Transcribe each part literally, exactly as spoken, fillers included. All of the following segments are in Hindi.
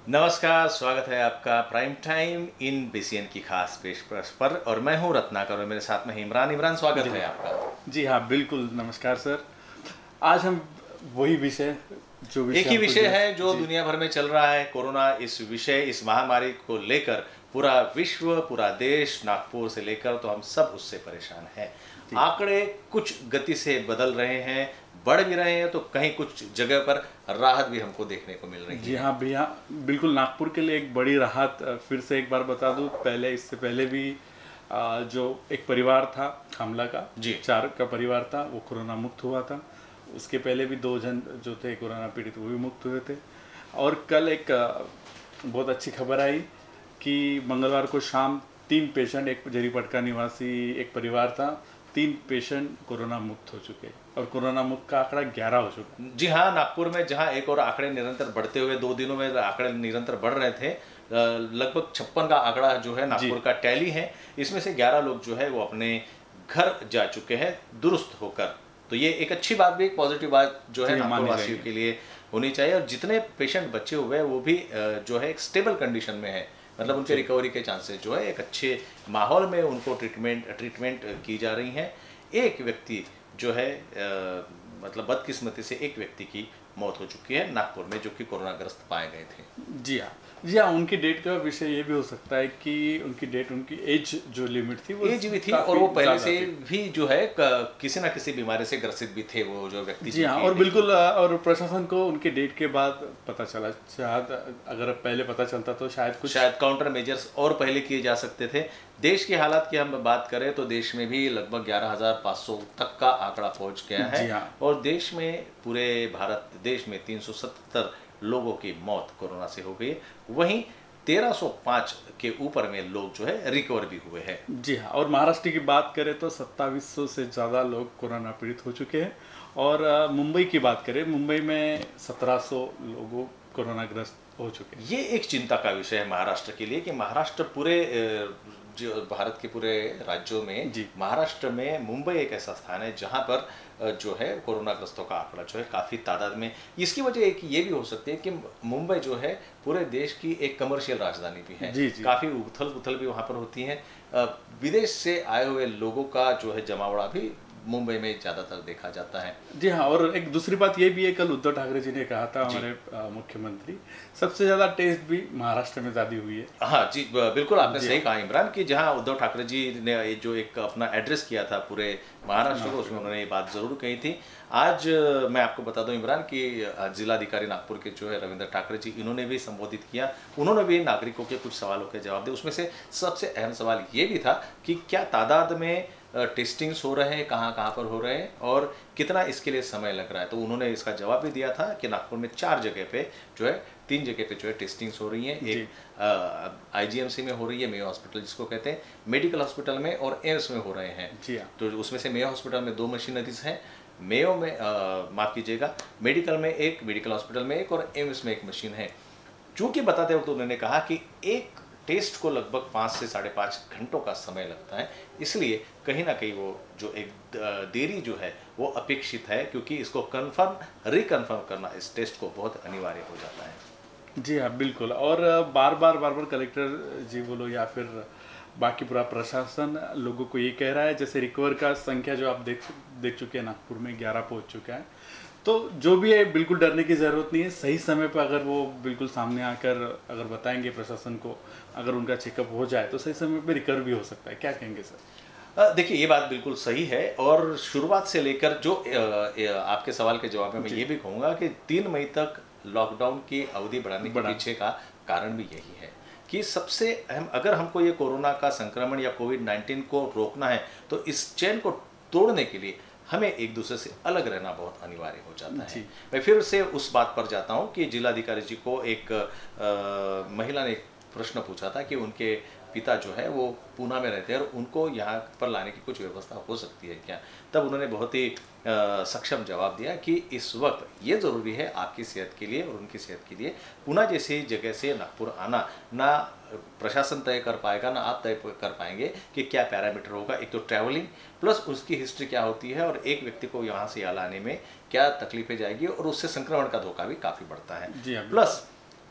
नमस्कार, स्वागत है आपका प्राइम टाइम इन बीसीएन की खास पेशकश पर। और मैं हूं रत्नाकर और मेरे साथ में इमरान। इमरान, स्वागत है आपका। जी हाँ, बिल्कुल। नमस्कार सर। आज हम वही विषय जो विषय एक ही विषय है जो जी। दुनिया भर में चल रहा है, कोरोना। इस विषय इस महामारी को लेकर पूरा विश्व, पूरा देश, नागपुर से लेकर तो हम सब उससे परेशान हैं। आंकड़े कुछ गति से बदल रहे हैं, बढ़ भी रहे हैं, तो कहीं कुछ जगह पर राहत भी हमको देखने को मिल रही है। जी हाँ भैया, बिल्कुल। नागपुर के लिए एक बड़ी राहत। फिर से एक बार बता दूं, पहले इससे पहले भी जो एक परिवार था खामला का, जी चार का परिवार था, वो कोरोना मुक्त हुआ था। उसके पहले भी दो जन जो थे कोरोना पीड़ित वो भी मुक्त हुए थे। और कल एक बहुत अच्छी खबर आई कि मंगलवार को शाम तीन पेशेंट, एक जरीपटका निवासी एक परिवार था, तीन पेशेंट कोरोना मुक्त हो चुके और कोरोना मुक्त का आंकड़ा ग्यारह हो चुका। जी हाँ, नागपुर में जहाँ एक और आंकड़े निरंतर बढ़ते हुए दो दिनों में आंकड़े निरंतर बढ़ रहे थे, लगभग छप्पन का आंकड़ा जो है नागपुर का टैली है। इसमें से ग्यारह लोग जो है वो अपने घर जा चुके हैं दुरुस्त होकर। तो ये एक अच्छी बात भी, एक पॉजिटिव बात जो है नागपुर वासियों के लिए होनी चाहिए। और जितने पेशेंट बचे हुए हैं वो भी जो है एक स्टेबल कंडीशन में है, मतलब उनके रिकवरी के चांसेस जो है एक अच्छे माहौल में उनको ट्रीटमेंट ट्रीटमेंट की जा रही हैं। एक व्यक्ति जो है आ, मतलब बदकिस्मती से एक व्यक्ति की मौत हो चुकी है नागपुर में, जो कि कोरोनाग्रस्त पाए गए थे। जी हाँ, जी हाँ। उनकी डेट का विषय ये भी हो सकता है कि उनकी डेट, उनकी एज जो लिमिट थी वो एज भी थी, और वो पहले से भी जो है किसी ना किसी बीमारी से ग्रसित भी थे वो जो व्यक्ति। जी हाँ, और बिल्कुल। और प्रशासन को उनके डेट के बाद पता चला, शायद अगर पहले पता चलता तो शायद कुछ शायद काउंटर मेजर्स और पहले किए जा सकते थे। देश के हालात की हम बात करें तो देश में भी लगभग ग्यारह हजार पाँच सौ तक का आंकड़ा पहुंच गया है। हाँ। और देश में, पूरे भारत देश में तीन सौ सत्तर लोगों की मौत कोरोना से हो गई। वहीं तेरह सौ पाँच के ऊपर में लोग जो है रिकवर भी हुए हैं। जी हाँ, और महाराष्ट्र की बात करें तो सत्ताईस सौ से ज़्यादा लोग कोरोना पीड़ित हो चुके हैं। और मुंबई की बात करें, मुंबई में सत्रह सौ लोगों कोरोनाग्रस्त हो चुके हैं। ये एक चिंता का विषय है महाराष्ट्र के लिए कि महाराष्ट्र पूरे जो भारत के पूरे राज्यों में, महाराष्ट्र में मुंबई एक ऐसा स्थान है जहां पर जो है कोरोनाग्रस्तों का आंकड़ा जो है काफ़ी तादाद में। इसकी वजह एक ये भी हो सकती है कि मुंबई जो है पूरे देश की एक कमर्शियल राजधानी भी है। जी जी। काफ़ी उथल पुथल भी वहाँ पर होती है। विदेश से आए हुए लोगों का जो है जमावड़ा भी मुंबई में ज़्यादातर देखा जाता है। जी हाँ, और एक दूसरी बात ये भी है, कल उद्धव ठाकरे जी ने कहा था, हमारे मुख्यमंत्री, सबसे ज़्यादा टेस्ट भी महाराष्ट्र में ज़्यादा हुई है। हाँ जी, बिल्कुल आपने सही कहा इमरान, कि जहाँ उद्धव ठाकरे जी ने जो एक अपना एड्रेस किया था पूरे महाराष्ट्र को, उसमें उन्होंने ये बात ज़रूर कही थी। आज मैं आपको बता दूं इमरान कि जिलाधिकारी नागपुर के जो है रविंद्र ठाकरे जी, इन्होंने भी संबोधित किया। उन्होंने भी नागरिकों के कुछ सवालों के जवाब दिए। उसमें से सबसे अहम सवाल ये भी था कि क्या तादाद में टेस्टिंग्स हो रहे हैं, कहाँ कहाँ पर हो रहे हैं और कितना इसके लिए समय लग रहा है। तो उन्होंने इसका जवाब भी दिया था कि नागपुर में चार जगह पे जो है, तीन जगह पे जो है टेस्टिंग्स हो रही हैं। एक आईजीएमसी में हो रही है, मेयो हॉस्पिटल जिसको कहते हैं, मेडिकल हॉस्पिटल में और एम्स में हो रहे हैं। जी हाँ। तो उसमें से मेयो हॉस्पिटल में दो मशीनरीज हैं, मेयो में माफ़ कीजिएगा मेडिकल में एक, मेडिकल हॉस्पिटल में एक और एम्स में एक मशीन है। चूँकि बताते वक्त तो उन्होंने कहा कि एक टेस्ट को लगभग पाँच से साढ़े पाँच घंटों का समय लगता है, इसलिए कहीं ना कहीं वो जो एक देरी जो है वो अपेक्षित है, क्योंकि इसको कंफर्म रिकन्फर्म करना इस टेस्ट को बहुत अनिवार्य हो जाता है। जी हाँ, बिल्कुल। और बार बार बार बार कलेक्टर जी बोलो या फिर बाकी पूरा प्रशासन लोगों को ये कह रहा है, जैसे रिकवर का संख्या जो आप देख देख चुके हैं नागपुर में ग्यारह पहुँच चुका है। तो जो भी है, बिल्कुल डरने की ज़रूरत नहीं है। सही समय पर अगर वो बिल्कुल सामने आकर अगर बताएंगे प्रशासन को, अगर उनका चेकअप हो जाए तो सही समय पे रिकवर भी हो सकता है। क्या कहेंगे सर? देखिए, ये बात बिल्कुल सही है। और शुरुआत से लेकर जो आपके सवाल के जवाब में मैं ये भी कहूँगा कि तीन मई तक लॉकडाउन की अवधि बढ़ाने के पीछे का कारण भी यही है कि सबसे अहम, अगर हमको ये कोरोना का संक्रमण या कोविड नाइन्टीन को रोकना है तो इस चेन को तोड़ने के लिए हमें एक दूसरे से अलग रहना बहुत अनिवार्य हो जाता है। मैं फिर से उस बात पर जाता हूं कि जिलाधिकारी जी को एक आ, महिला ने एक प्रश्न पूछा था कि उनके पिता जो है वो पूना में रहते हैं और उनको यहाँ पर लाने की कुछ व्यवस्था हो सकती है क्या। तब उन्होंने बहुत ही आ, सक्षम जवाब दिया कि इस वक्त ये ज़रूरी है आपकी सेहत के लिए और उनकी सेहत के लिए, पूना जैसी जगह से नागपुर आना ना प्रशासन तय कर पाएगा ना आप तय कर पाएंगे कि क्या पैरामीटर होगा। एक तो ट्रैवलिंग प्लस उसकी हिस्ट्री क्या होती है और एक व्यक्ति को यहाँ से यहाँ लाने में क्या तकलीफें जाएगी और उससे संक्रमण का धोखा भी काफ़ी बढ़ता है। प्लस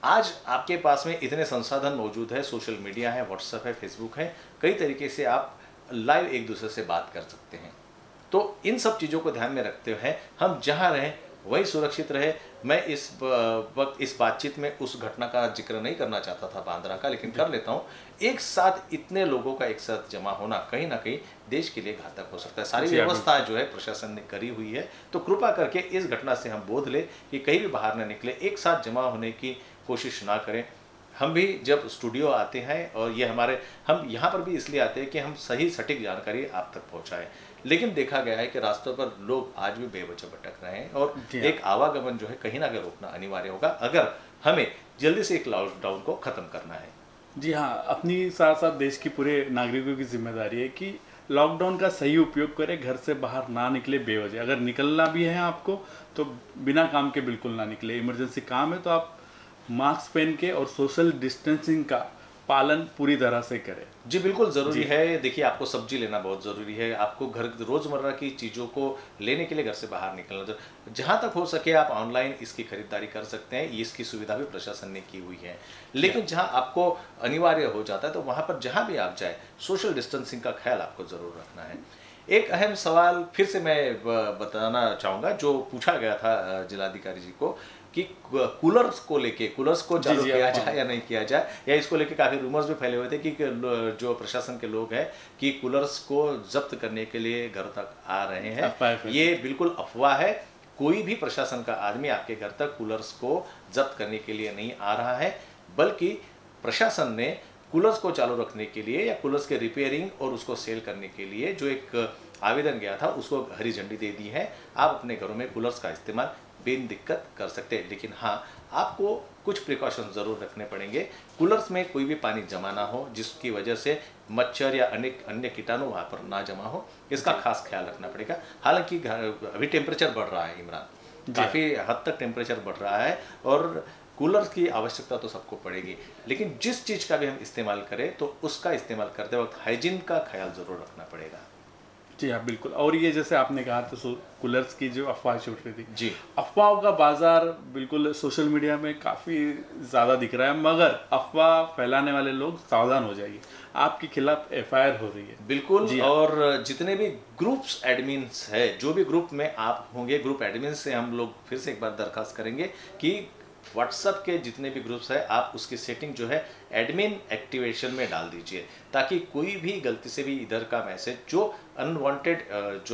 आज आपके पास में इतने संसाधन मौजूद है, सोशल मीडिया है, व्हाट्सएप है, फेसबुक है, कई तरीके से आप लाइव एक दूसरे से बात कर सकते हैं। तो इन सब चीज़ों को ध्यान में रखते हुए हम जहाँ रहें वही सुरक्षित रहे। मैं इस वक्त इस बातचीत में उस घटना का जिक्र नहीं करना चाहता था बांद्रा का, लेकिन कर लेता हूँ। एक साथ इतने लोगों का एक साथ जमा होना कहीं ना कहीं देश के लिए घातक हो सकता है। सारी व्यवस्था जो है प्रशासन ने करी हुई है, तो कृपा करके इस घटना से हम बोध ले कि कहीं भी बाहर न निकले, एक साथ जमा होने की कोशिश ना करें। हम भी जब स्टूडियो आते हैं, और ये हमारे हम यहाँ पर भी इसलिए आते हैं कि हम सही सटीक जानकारी आप तक पहुँचाएं, लेकिन देखा गया है कि रास्तों पर लोग आज भी बेवजह भटक रहे हैं, और एक आवागमन जो है कहीं ना कहीं रोकना अनिवार्य होगा अगर हमें जल्दी से एक लॉकडाउन को खत्म करना है। जी हाँ, अपनी साथ साथ देश की पूरे नागरिकों की जिम्मेदारी है कि लॉकडाउन का सही उपयोग करें, घर से बाहर ना निकले बेवजह। अगर निकलना भी है आपको तो बिना काम के बिल्कुल ना निकले। इमरजेंसी काम है तो आप मास्क पहन के और सोशल डिस्टेंसिंग का पालन पूरी तरह से करें। जी बिल्कुल ज़रूरी है। देखिए, आपको सब्जी लेना बहुत ज़रूरी है, आपको घर रोज़मर्रा की चीज़ों को लेने के लिए घर से बाहर निकलना, तो जहाँ तक हो सके आप ऑनलाइन इसकी खरीदारी कर सकते हैं। इसकी सुविधा भी प्रशासन ने की हुई है, लेकिन जहाँ आपको अनिवार्य हो जाता है तो वहाँ पर जहाँ भी आप जाए सोशल डिस्टेंसिंग का ख्याल आपको ज़रूर रखना है। एक अहम सवाल फिर से मैं बताना चाहूँगा जो पूछा गया था जिलाधिकारी जी को कि कूलर्स को लेके कूलर्स को चालू किया जाए या नहीं किया जाए, या इसको लेके काफ़ी रूमर्स भी फैले हुए थे कि जो प्रशासन के लोग हैं कि कूलर्स को जब्त करने के लिए घर तक आ रहे हैं। ये बिल्कुल अफवाह है। कोई भी प्रशासन का आदमी आपके घर तक कूलर्स को जब्त करने के लिए नहीं आ रहा है, बल्कि प्रशासन ने कूलर्स को चालू रखने के लिए या कूलर्स के रिपेयरिंग और उसको सेल करने के लिए जो एक आवेदन गया था उसको हरी झंडी दे दी है। आप अपने घरों में कूलर्स का इस्तेमाल बिन दिक्कत कर सकते हैं, लेकिन हाँ, आपको कुछ प्रिकॉशन ज़रूर रखने पड़ेंगे। कूलर्स में कोई भी पानी जमा ना हो जिसकी वजह से मच्छर या अन्य अन्य कीटाणु वहाँ पर ना जमा हो, इसका खास ख्याल रखना पड़ेगा। हालांकि अभी टेम्परेचर बढ़ रहा है इमरान, काफ़ी हद तक टेम्परेचर बढ़ रहा है, और कूलर्स की आवश्यकता तो सबको पड़ेगी, लेकिन जिस चीज़ का भी हम इस्तेमाल करें तो उसका इस्तेमाल करते वक्त हाइजीन का ख्याल ज़रूर रखना पड़ेगा। जी हाँ, बिल्कुल। और ये जैसे आपने कहा तो कूलर्स की जो अफवाह छूट रही थी, जी, अफवाहों का बाजार बिल्कुल सोशल मीडिया में काफ़ी ज़्यादा दिख रहा है, मगर अफवाह फैलाने वाले लोग सावधान हो जाइए, आपके खिलाफ एफ आई आर हो रही है। बिल्कुल। और जितने भी ग्रुप्स एडमिन्स है, जो भी ग्रुप में आप होंगे, ग्रुप एडमिन से हम लोग फिर से एक बार दरखास्त करेंगे कि व्हाट्सएप के जितने भी ग्रुप्स है आप उसकी सेटिंग जो है एडमिन एक्टिवेशन में डाल दीजिए, ताकि कोई भी गलती से भी इधर का मैसेज जो अनवांटेड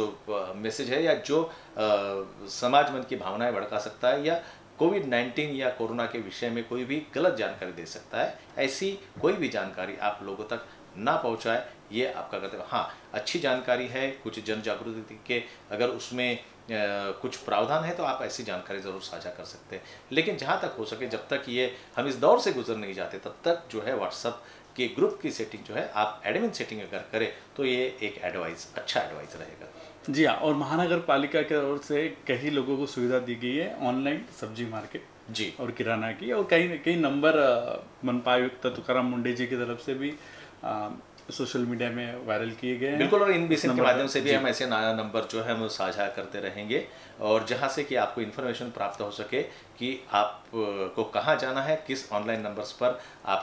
जो मैसेज है या जो समाज मन की भावनाएं भड़का सकता है या कोविड नाइन्टीन या कोरोना के विषय में कोई भी गलत जानकारी दे सकता है, ऐसी कोई भी जानकारी आप लोगों तक ना पहुंचाए, ये आपका कर्तव्य। हाँ, अच्छी जानकारी है, कुछ जन जागृति के अगर उसमें आ, कुछ प्रावधान है तो आप ऐसी जानकारी ज़रूर साझा कर सकते हैं, लेकिन जहाँ तक हो सके, जब तक ये हम इस दौर से गुजर नहीं जाते, तब तक जो है व्हाट्सएप के ग्रुप की सेटिंग जो है आप एडमिन सेटिंग अगर करें तो ये एक एडवाइस, अच्छा एडवाइस रहेगा। जी हाँ, और महानगर पालिका की ओर से कई लोगों को सुविधा दी गई है ऑनलाइन सब्जी मार्केट जी और किराना की, और कई कई नंबर मनपा आयुक्त तुकाराम मुंडे जी की तरफ से भी आ, सोशल मीडिया में वायरल किए गए हैं। बिल्कुल, और इन विषय के माध्यम से भी हम ऐसे नया नंबर जो है हम साझा करते रहेंगे, और जहां से कि आपको इन्फॉर्मेशन प्राप्त हो सके कि आप को कहां जाना है, किस ऑनलाइन नंबर्स पर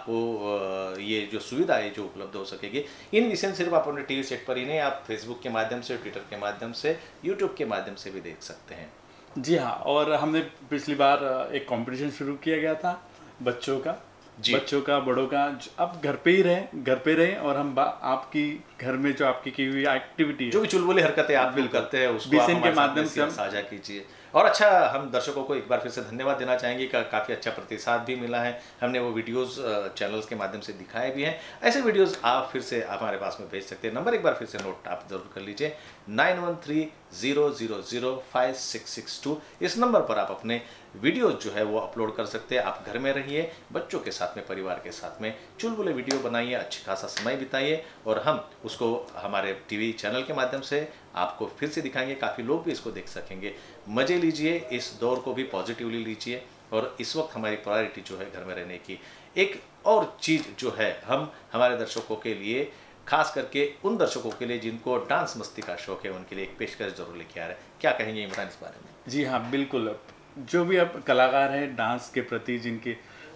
आपको ये जो सुविधा है जो उपलब्ध हो सकेगी। इन विषय सिर्फ आप अपने टीवी सेट पर ही नहीं, आप फेसबुक के माध्यम से, ट्विटर के माध्यम से, यूट्यूब के माध्यम से भी देख सकते हैं। जी हाँ, और हमने पिछली बार एक कॉम्पिटिशन शुरू किया गया था बच्चों का, बच्चों का, बड़ों का। अब घर पे ही रहें, घर पे रहें, और हम आपकी घर में जो आपकी की हुई एक्टिविटी, जो भी चुलबुली हरकतें आप बिल करते हैं, उसको आप के माध्यम से हम साझा कीजिए। और अच्छा, हम दर्शकों को एक बार फिर से धन्यवाद देना चाहेंगे कि काफ़ी अच्छा प्रतिसाद भी मिला है। हमने वो वीडियोस चैनल्स के माध्यम से दिखाए भी हैं। ऐसे वीडियोस आप फिर से हमारे पास में भेज सकते हैं। नंबर एक बार फिर से नोट आप जरूर कर लीजिए, nine one three zero zero zero five six six two. इस नंबर पर आप अपने वीडियोस जो है वो अपलोड कर सकते हैं। आप घर में रहिए, बच्चों के साथ में, परिवार के साथ में चुलबुले वीडियो बनाइए, अच्छी खासा समय बिताइए, और हम उसको हमारे टीवी चैनल के माध्यम से आपको फिर से दिखाएंगे। काफ़ी लोग भी इसको देख सकेंगे। मज़े लीजिए, इस दौर को भी पॉजिटिवली लीजिए, और इस वक्त हमारी प्रायोरिटी जो है घर में रहने की। एक और चीज़ जो है, हम हमारे दर्शकों के लिए, खास करके उन दर्शकों के लिए जिनको डांस मस्ती का शौक है, उनके लिए एक पेशकश जरूर लेके आ रहे हैं। क्या कहेंगे इमरान इस बारे में? जी हाँ, बिल्कुल। जो भी अब कलाकार हैं डांस के प्रति, जिनके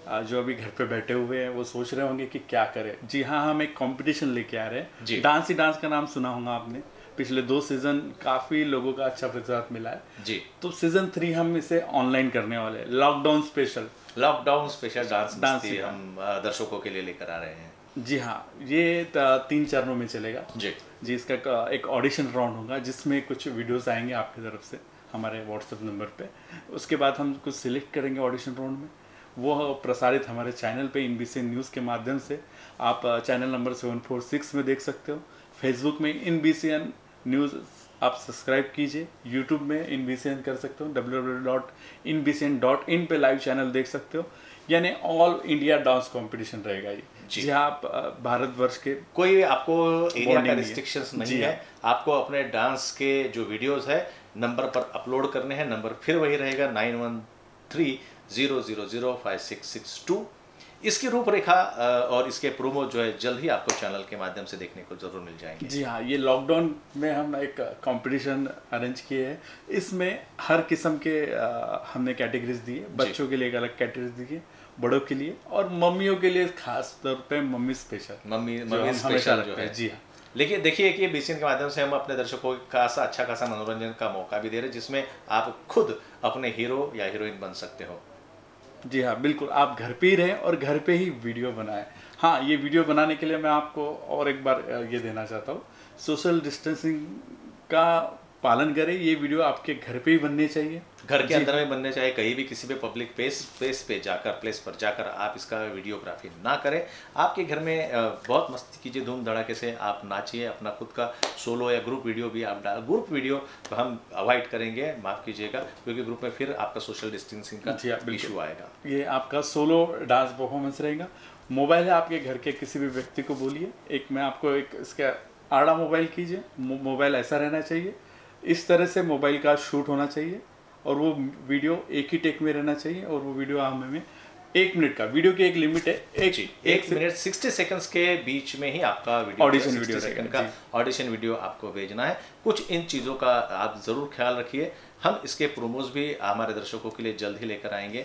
अ, जो अभी घर पे बैठे हुए हैं वो सोच रहे होंगे कि क्या करें। जी हाँ, हम एक कंपटीशन लेके आ रहे जी। हैं। डांस ही डांस का नाम सुना होगा आपने। पिछले दो सीजन काफ़ी लोगों का अच्छा प्रतिसाद मिला है। जी। तो सीजन थ्री हम इसे ऑनलाइन करने वाले हैं, lockdown special. Lockdown special dance dance मस्ती हम अ, दर्शकों के लिए लेकर आ रहे हैं। जी हाँ, ये त- तीन चरणों में चलेगा। जी। जी, इसका क- एक ऑडिशन राउंड होगा जिसमें कुछ वीडियोस आएंगे आपकी तरफ से हमारे व्हाट्सएप नंबर पे। उसके बाद हम कुछ सिलेक्ट करेंगे ऑडिशन राउंड में, वो प्रसारित हमारे चैनल पे in B C N news के माध्यम से आप अ, channel number seven four six में देख सकते हो। फेसबुक में in B C N news आप सब्सक्राइब कीजिए। यूट्यूब में इन बी सी एन कर सकते हो, W W W dot in B C N dot in पे लाइव चैनल देख सकते हो। यानी ऑल इंडिया डांस कंपटीशन रहेगा ये, जी। जी हाँ, आप अ, भारतवर्ष के कोई आपको एरिया का Bonding नहीं है। रिस्ट्रिक्शंस नहीं जी है। हाँ। आपको अपने डांस के जो वीडियोस है नंबर पर अपलोड करने हैं। नंबर फिर वही रहेगा nine one three zero zero zero five six six two. इसकी रूपरेखा अ, और इसके प्रोमो जो है जल्द ही आपको चैनल के माध्यम से देखने को जरूर मिल जाएंगे। जी हाँ, ये लॉकडाउन में हम एक कंपटीशन अरेंज किए हैं। इसमें हर किस्म के अ, हमने कैटेगरीज दिए। बच्चों के लिए एक अलग कैटेगरीज दिए, बड़ों के लिए, और मम्मियों के लिए खास तौर पे मम्मी स्पेशल। मम्मी जो मम्मी हम हमेशा स्पेशल रखते जो हैं। है। जी हाँ। लेकिन देखिए कि बीसीएन के माध्यम से हम अपने दर्शकों को खासा अच्छा खासा मनोरंजन का मौका भी दे रहे हैं, जिसमें आप खुद अपने हीरो या हीरोइन बन सकते हो। जी हाँ, बिल्कुल। आप घर पे ही रहें और घर पे ही वीडियो बनाएं। हाँ, ये वीडियो बनाने के लिए मैं आपको और एक बार अ, ये देना चाहता हूँ, सोशल डिस्टेंसिंग का पालन करें। ये वीडियो आपके घर पे ही बननी चाहिए, घर के जी। अंदर में बनने चाहे कहीं भी किसी भी पब्लिक प्लेस प्लेस पे जाकर प्लेस पर जाकर आप इसका वीडियोग्राफी ना करें। आपके घर में अ, बहुत मस्ती कीजिए, धूम धड़ाके से आप नाचिए। अपना खुद का सोलो या ग्रुप वीडियो भी आप डाल। ग्रुप वीडियो तो हम अवॉइड करेंगे, माफ़ कीजिएगा, क्योंकि ग्रुप में फिर आपका सोशल डिस्टेंसिंग का जी हाँ, बिल्कुल। इशू आएगा। ये आपका सोलो डांस परफॉर्मेंस रहेगा। मोबाइल है आपके घर के किसी भी व्यक्ति को बोलिए, एक मैं आपको एक इसका आड़ा मोबाइल कीजिए। मो, मोबाइल ऐसा रहना चाहिए, इस तरह से मोबाइल का शूट होना चाहिए, और वो वीडियो एक ही टेक में रहना चाहिए। और वो वीडियो हमें में एक मिनट का, वीडियो की एक लिमिट है, एक जी, एक एक से- मिनट सिक्सटी सेकंड्स के बीच में ही आपका video Audition sixty video second रहेगा, का जी। ऑडिशन वीडियो आपको भेजना है। कुछ इन चीज़ों का आप ज़रूर ख्याल रखिए। हम इसके प्रोमोज भी हमारे दर्शकों के लिए जल्द ही लेकर आएंगे।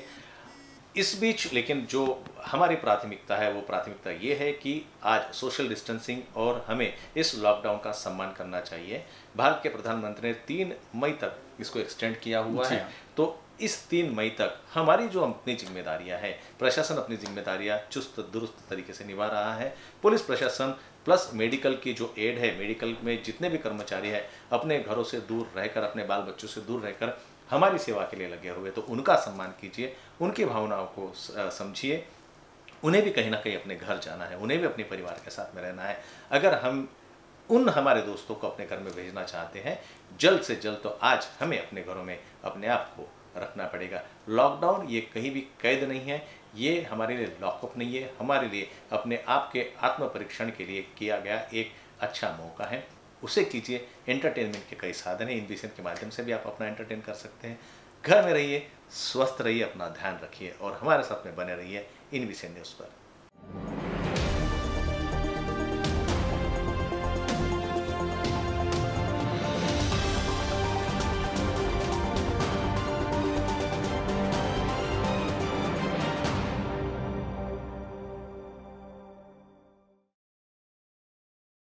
इस बीच लेकिन जो हमारी प्राथमिकता है वो प्राथमिकता ये है कि आज सोशल डिस्टेंसिंग और हमें इस लॉकडाउन का सम्मान करना चाहिए। भारत के प्रधानमंत्री ने तीन मई तक इसको एक्सटेंड किया हुआ जी है। हाँ। तो इस तीन मई तक हमारी जो अपनी जिम्मेदारियां हैं, प्रशासन अपनी जिम्मेदारियां चुस्त दुरुस्त तरीके से निभा रहा है। पुलिस प्रशासन प्लस मेडिकल की जो एड है, मेडिकल में जितने भी कर्मचारी हैं अपने घरों से दूर रहकर, अपने बाल बच्चों से दूर रहकर हमारी सेवा के लिए लगे हुए, तो उनका सम्मान कीजिए, उनकी भावनाओं को समझिए। उन्हें भी कहीं ना कहीं अपने घर जाना है, उन्हें भी अपने परिवार के साथ में रहना है। अगर हम उन हमारे दोस्तों को अपने घर में भेजना चाहते हैं जल्द से जल्द, तो आज हमें अपने घरों में अपने आप को रखना पड़ेगा। लॉकडाउन ये कहीं भी कैद नहीं है, ये हमारे लिए लॉकअप नहीं है, हमारे लिए अपने आप के आत्म परीक्षण के लिए किया गया एक अच्छा मौका है। उसे कीजिए। एंटरटेनमेंट के कई साधन हैं, इन बी सी एन के माध्यम से भी आप अपना एंटरटेन कर सकते हैं। घर में रहिए, स्वस्थ रहिए, अपना ध्यान रखिए और हमारे साथ में बने रहिए in B C N news पर।